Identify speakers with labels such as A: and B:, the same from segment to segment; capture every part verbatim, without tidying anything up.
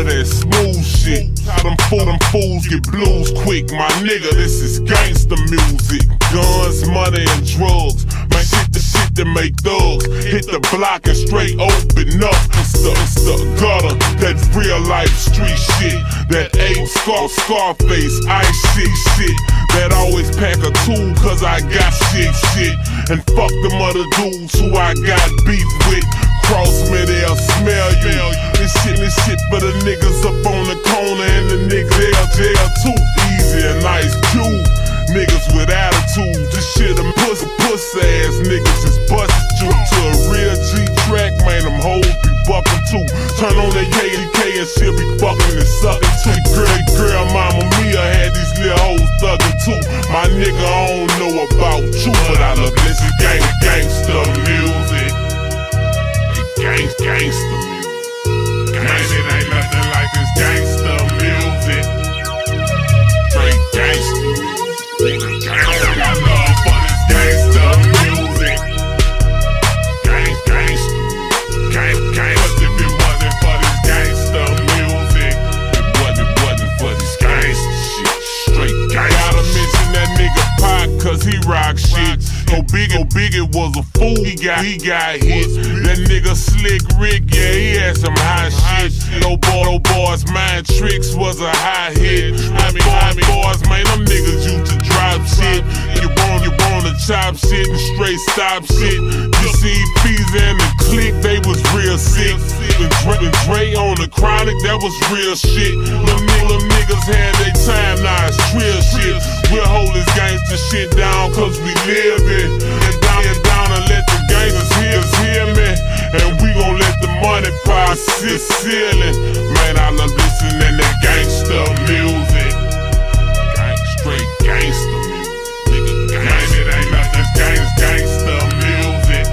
A: of that smooth shit. How them, fool, them fools get blues quick, my nigga, this is gangsta music. Guns, money, and drugs, man, shit the shit that make thugs hit the block and straight open up. It's the, it's the gutter, that real life street shit. That ape, scar, Scarface, ice shit shit. That always pack a tool cause I got shit shit. And fuck them other dudes who I got beef with. Cross me, they'll smell you. This shit, this shit for the niggas up on the corner and the niggas they'll jail too. Easy and nice, cute niggas with attitude. This shit them pussy, pussy ass niggas just busted you to a real G track, man. Them hoes be bucking too. Turn on that K D K and she'll be fucking and sucking too. Girl, girl, mama Mia had these little hoes thugging too. My nigga, I don't know about you, but I love this gang, gangsta music. Gang, gangsta music. Man, it ain't nothing like this gangsta music. Straight gangsta music. I got love for this gangsta music. Gang, gangsta music. Gang, gang. But if it wasn't for this gangsta music, it wasn't, it wasn't for this gangsta shit. Straight gangsta. Gotta mention that nigga Pac, cause he rock shit. Go Biggie, go Biggie was a fool, he got, he got hit. That nigga Slick Rick, yeah, he had some high shit. No boy, no boys, Mind Tricks was a high hit. I mean, I mean, boys, man, them niggas used to drop shit. You want, you want to chop shit and straight stop shit. You see, P's and the Click, they was real sick. And Dre, and Dre on the Chronic, that was real shit. Them, them niggas had their time, now it's real shit. We'll hold this gangsta shit down, cause we live it. And down and down and let the gangsters hear, hear me. And we gon' let the money pile sit ceiling. Man, I love listening to gangsta music. Gang, straight gangsta music. Nigga, gang, it ain't nothing, gang, gangsta music.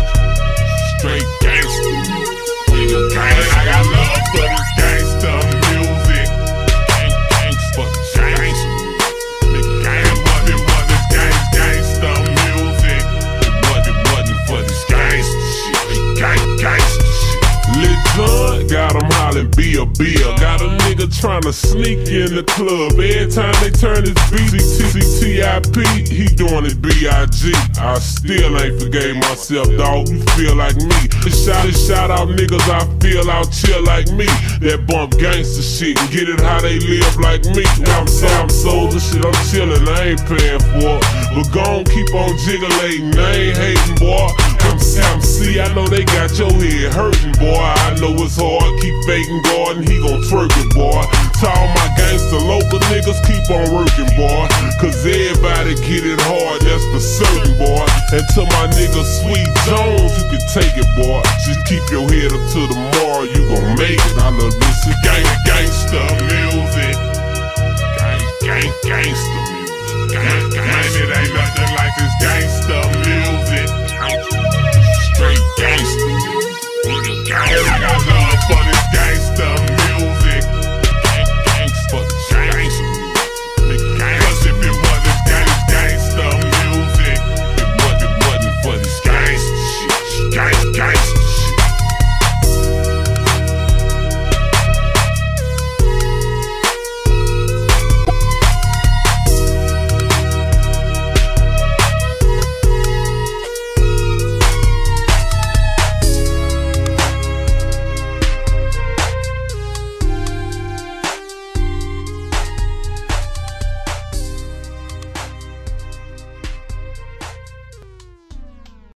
A: Straight gangsta music. Nigga, gang, I got love for this gangsta music. Gang, gang, fuck gangsta music. Nigga, gang, what it was this gang, gangsta music. It wasn't, it wasn't for this gangsta shit. Gang, gangsta shit. Lil Jon got him hollering be a bill. Got a nigga tryna sneak in the club. Every time they turn his beat, C T I P, he doing it B I G. I still ain't forgave myself, dawg. You feel like me. Shout, shout out niggas I feel out chill like me. That bump gangsta shit and get it how they live like me. I'm Sam Soldier shit, I'm chillin', I ain't paying for it. But gon' keep on jiggling, I ain't hating, boy. I'm Sam C, I know they got your head hurting, boy. I know it's hard, keep faking God and he gon' twerk it, boy. To all my gangsta local niggas, keep on working, boy. Cause everybody get it hard, that's for certain, boy. And to my nigga Sweet Jones, you can take it, boy. Just keep your head up to tomorrow, you gon' make it. I love this shit, gang.